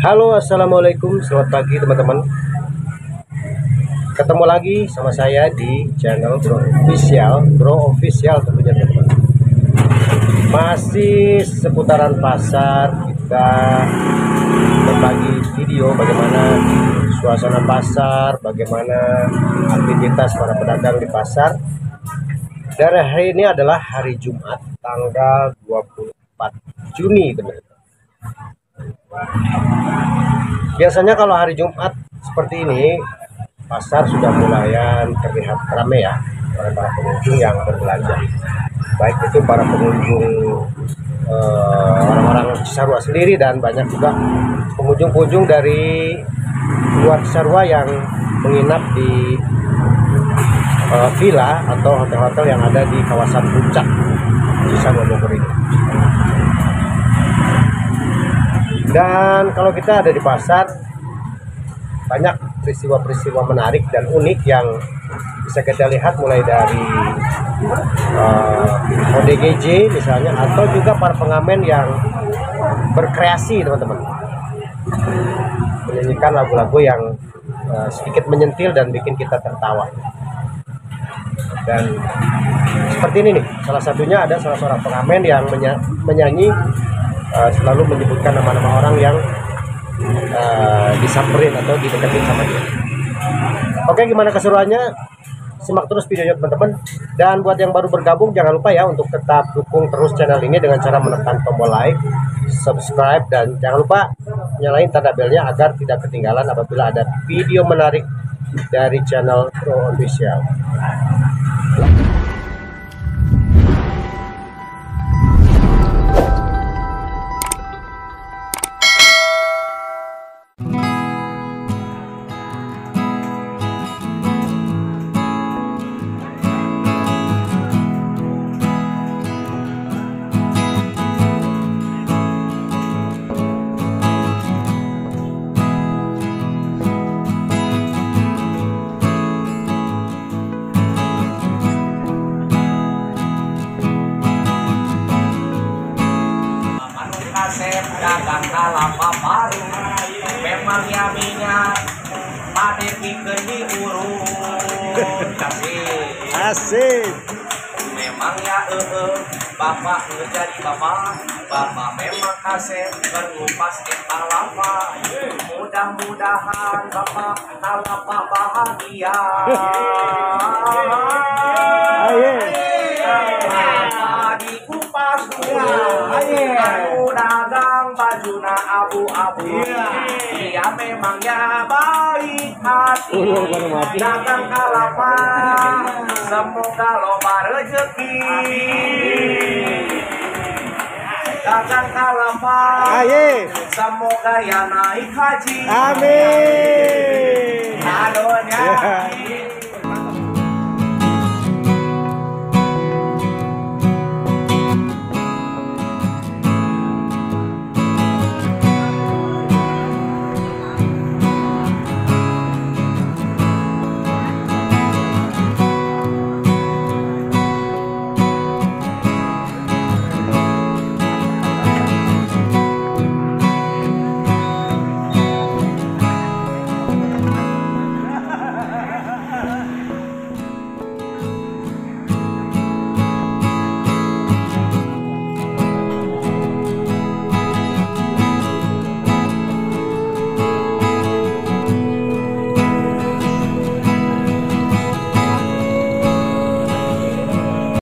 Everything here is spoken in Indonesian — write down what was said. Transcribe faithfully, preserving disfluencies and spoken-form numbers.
Halo, assalamualaikum, selamat pagi teman-teman. Ketemu lagi sama saya di channel Bro Official, Bro Official tentunya teman-teman. Masih seputaran pasar, kita berbagi video bagaimana suasana pasar, bagaimana aktivitas para pedagang di pasar. Dan hari ini adalah hari Jumat, tanggal dua puluh empat Juni teman-teman. Biasanya kalau hari Jumat seperti ini, pasar sudah mulayan terlihat ramai ya oleh para pengunjung yang berbelanja. Baik itu para pengunjung eh, orang-orang Cisarua sendiri, dan banyak juga pengunjung-pengunjung dari luar Cisarua yang menginap di eh, villa atau hotel-hotel yang ada di kawasan Puncak Cisarua Bogor ini. Dan kalau kita ada di pasar, banyak peristiwa-peristiwa menarik dan unik yang bisa kita lihat, mulai dari uh, O D G J misalnya, atau juga para pengamen yang berkreasi teman-teman, menyanyikan lagu-lagu yang uh, sedikit menyentil dan bikin kita tertawa. Dan seperti ini nih, salah satunya ada salah seorang pengamen yang menya menyanyi uh, selalu menyebutkan nama-nama orang yang uh, disamperin atau dideketin sama dia. Oke, gimana keseruannya? Simak terus videonya teman-teman. Dan buat yang baru bergabung, jangan lupa ya untuk tetap dukung terus channel ini dengan cara menekan tombol like, subscribe, dan jangan lupa nyalain tanda belnya agar tidak ketinggalan apabila ada video menarik dari channel Bro Official. Kasep dagang kalapa baru, memang ya minyak pade pikeun diurut. Kasih Asik. memang ya eueuh bapak nu jadi bapak, bapak memang kasep berlupas di kalapa. Mudah-mudahan bapak kalapa bahagia. Aye. Di kupas anu dagang bajuna abu-abu, dia memang ya baik hati, dagang kalapa semoga loba rezeki, dagang kalapa Aye. semoga ya naik haji. Amin. Adonya.